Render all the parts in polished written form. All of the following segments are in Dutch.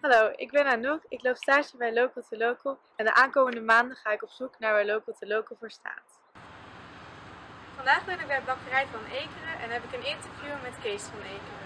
Hallo, ik ben Anouk. Ik loop stage bij Local to Local en de aankomende maanden ga ik op zoek naar waar Local to Local voor staat. Vandaag ben ik bij Bakkerij van Ekeren en heb ik een interview met Kees van Ekeren.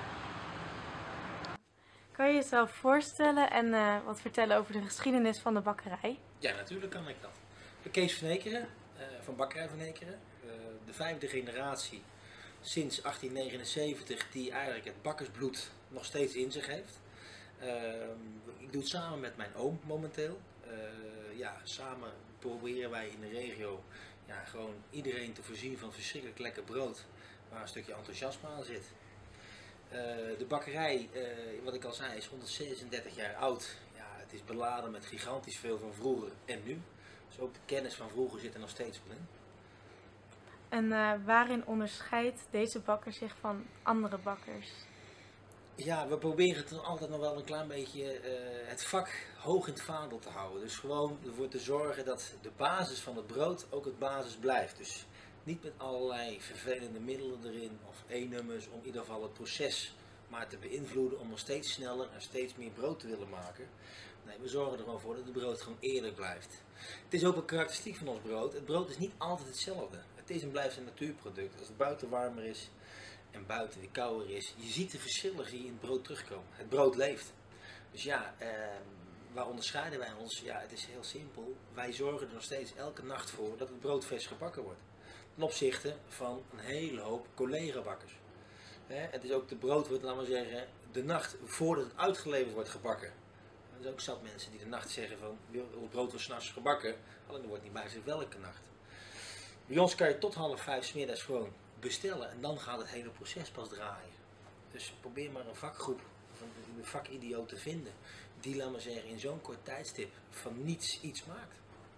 Kan je jezelf voorstellen en wat vertellen over de geschiedenis van de bakkerij? Ja, natuurlijk kan ik dat. Ik ben Kees van Ekeren, van Bakkerij van Ekeren. De vijfde generatie sinds 1879 die eigenlijk het bakkersbloed nog steeds in zich heeft. Ik doe het samen met mijn oom momenteel. Ja, samen proberen wij in de regio gewoon iedereen te voorzien van verschrikkelijk lekker brood waar een stukje enthousiasme aan zit. De bakkerij, wat ik al zei, is 136 jaar oud. Ja, het is beladen met gigantisch veel van vroeger en nu. Dus ook de kennis van vroeger zit er nog steeds op in. En waarin onderscheidt deze bakker zich van andere bakkers? Ja, we proberen het altijd nog wel een klein beetje het vak hoog in het vaandel te houden. Dus gewoon ervoor te zorgen dat de basis van het brood ook het basis blijft. Dus niet met allerlei vervelende middelen erin of E-nummers om in ieder geval het proces maar te beïnvloeden om nog steeds sneller en steeds meer brood te willen maken. Nee, we zorgen er gewoon voor dat het brood gewoon eerlijk blijft. Het is ook een karakteristiek van ons brood. Het brood is niet altijd hetzelfde. Het is en blijft een natuurproduct. Als het buiten warmer is en buiten weer kouder is, je ziet de verschillen in het brood terugkomen. Het brood leeft. Dus ja, waar onderscheiden wij ons? Ja, het is heel simpel. Wij zorgen er nog steeds elke nacht voor dat het brood vers gebakken wordt. Ten opzichte van een hele hoop collega-bakkers. Het is ook de brood wordt, laten we zeggen, de nacht voordat het uitgeleverd wordt gebakken. Er zijn ook zat mensen die de nacht zeggen van, het brood wordt 's nachts gebakken, alleen er wordt niet bij gezegd welke nacht. Bij ons kan je tot 4:30 's middags gewoon bestellen en dan gaat het hele proces pas draaien. Dus probeer maar een vakgroep of een vakidioot te vinden die, laten we zeggen, in zo'n kort tijdstip van niets iets maakt.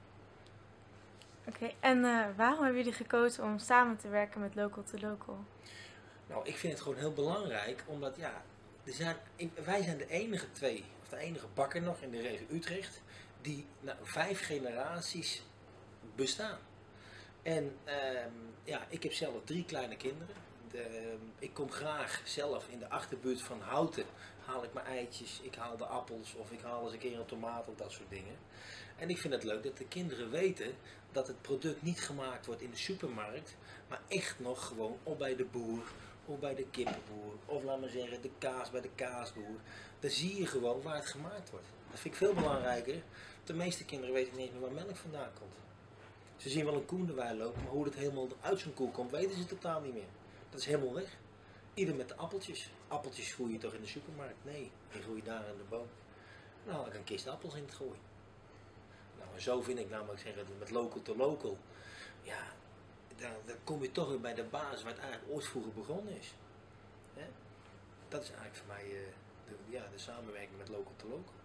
Oké, en waarom hebben jullie gekozen om samen te werken met Local to Local? Nou, ik vind het gewoon heel belangrijk, omdat ja, wij zijn de enige twee, of de enige bakker nog in de regio Utrecht, die 5 generaties bestaan. En ja, ik heb zelf 3 kleine kinderen. Ik kom graag zelf in de achterbuurt van Houten, haal ik mijn eitjes, ik haal de appels of ik haal eens een keer een tomaat of dat soort dingen. En ik vind het leuk dat de kinderen weten dat het product niet gemaakt wordt in de supermarkt, maar echt nog gewoon of bij de boer, of bij de kippenboer, of laat maar zeggen de kaas bij de kaasboer. Dan zie je gewoon waar het gemaakt wordt. Dat vind ik veel belangrijker. De meeste kinderen weten niet eens meer waar melk vandaan komt. Ze zien wel een koe in de wei lopen, maar hoe het helemaal uit zo'n koe komt, weten ze totaal niet meer. Dat is helemaal weg. Ieder met de appeltjes. Appeltjes groei je toch in de supermarkt? Nee, die groeien daar in de boom. Dan haal ik een kist appels in het gooien. Nou, en zo vind ik namelijk zeggen, met local to local. Ja, dan kom je toch weer bij de basis waar het eigenlijk ooit vroeger begonnen is. Hè? Dat is eigenlijk voor mij de samenwerking met local to local.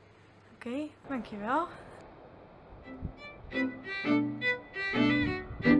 Oké, dankjewel.